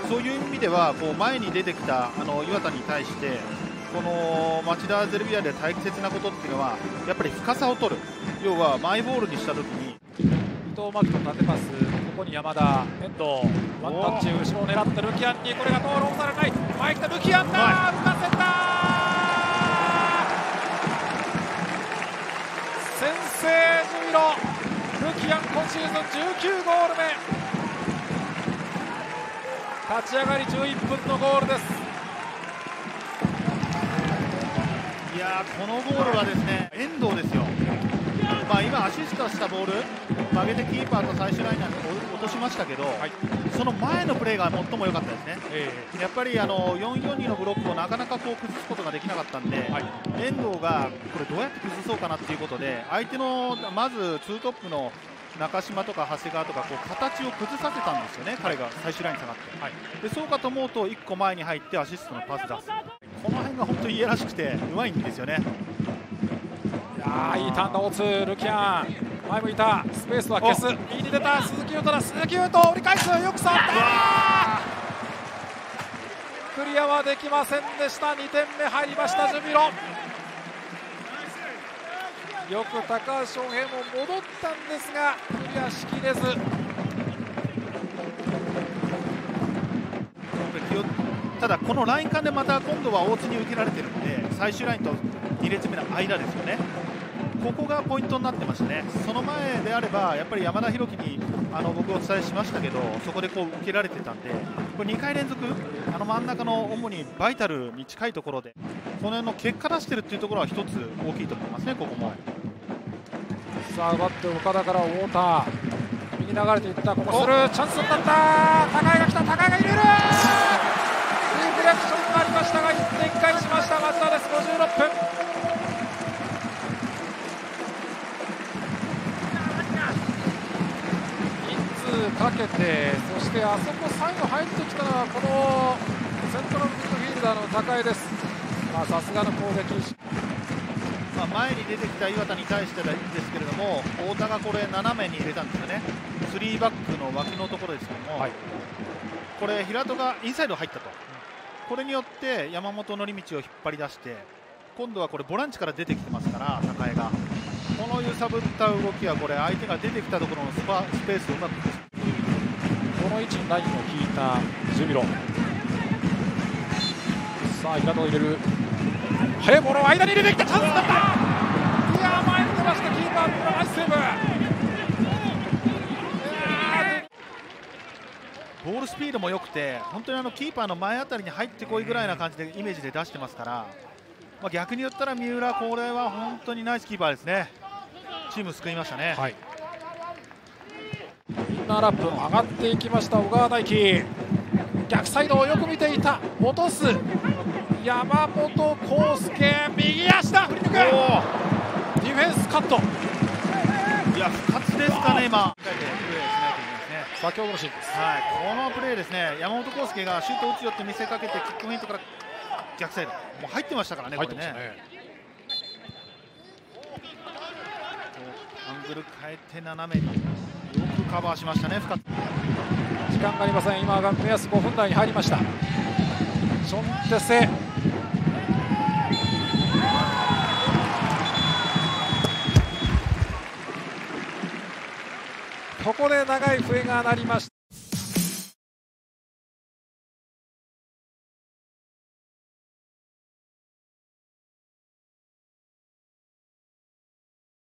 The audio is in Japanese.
そういう意味ではこう前に出てきた岩田に対してこの町田ゼルビアで大切なことっていうのはやっぱり深さを取る、要はマイボールにしたときに伊藤真希と縦パス、ここに山田、遠藤、ワンタッチ、後ろを狙ってルキアンにこれが通ろうされない、前来たルキアンだ、浮かせた先制ジュビロ、ルキアン今シーズン19ゴール目、立ち上がり11分のゴールです。 いやー、このゴールはですね、遠藤ですよ。今アシストしたボール曲げてキーパーと最終ライナーに落としましたけど、その前のプレーが最も良かったですね。やっぱり4-4-2のブロックをなかなかこう崩すことができなかったんで、遠藤がこれどうやって崩そうかなっていうことで相手のまず2トップの中島とか長谷川とかこう形を崩させたんですよね、彼が最終ラインに下がって、でそうかと思うと1個前に入ってアシストのパス出す、この辺が本当に家らしくてうまいんですよね。 いいターンの大津、ルキアン前向いた、スペースは消す、右に出た鈴木優斗だ、鈴木優斗折り返す、よく触った、クリアはできませんでした。2点目入りましたジュビロ。よく高橋翔平も戻ったんですがクリアしきれず、 ただこのライン間でまた今度は大津に受けられてるんで、最終ラインと2列目の間ですよね、ここがポイントになってましたね。その前であればやっぱり山田裕樹に僕お伝えしましたけど、そこでこう受けられてたんで、これ2回連続真ん中の主にバイタルに近いところでこの辺の結果出してるっていうところは一つ大きいと思いますね。ここもさあ奪って岡田から太田、右流れていった、ここするチャンスになった、高井が来た、高井が入れる、リフレクションがありましたが1点返しました松田です。56分、人数かけて、そしてあそこ最後入ってきたのはこのセントラルミッドフィールダーの高井です。さすがの攻撃、 前に出てきた岩田に対してですけれども、太田がこれ斜めに入れたんですよね、3バックの脇のところですけども、これ平戸がインサイド入ったと、これによって山本のり道を引っ張り出して、今度はこれボランチから出てきてますから、高江がこの揺さぶった動きはこれ相手が出てきたところのスペースをうまくこの位置にラインを引いたジュビロ、さあ平戸を入れる、速いボールを間に入れてきた、チャンスだった、いや前に出ました、キーパーナイスセーブ、 ボールスピードも良くて、本当にキーパーの前あたりに入ってこいぐらいな感じでイメージで出してますから、逆に言ったら三浦、これは本当にナイスキーパーですね、チーム救いましたね。 インナーラップ上がっていきました小川大輝、逆サイドをよく見ていた、落とす山本康介、右足だ、振り抜く、ディフェンスカット、 いや不活ですかね、今先ほどのシーンです、 このプレーですね、山本康介がシュート打つよって見せかけてキックフェイントから逆サイド、もう入ってましたからね、これね、アングル変えて斜めによくカバーしましたね、深津。 時間がありません、今が目安5分台に入りました、ションテセ、ここで長い笛が鳴りました。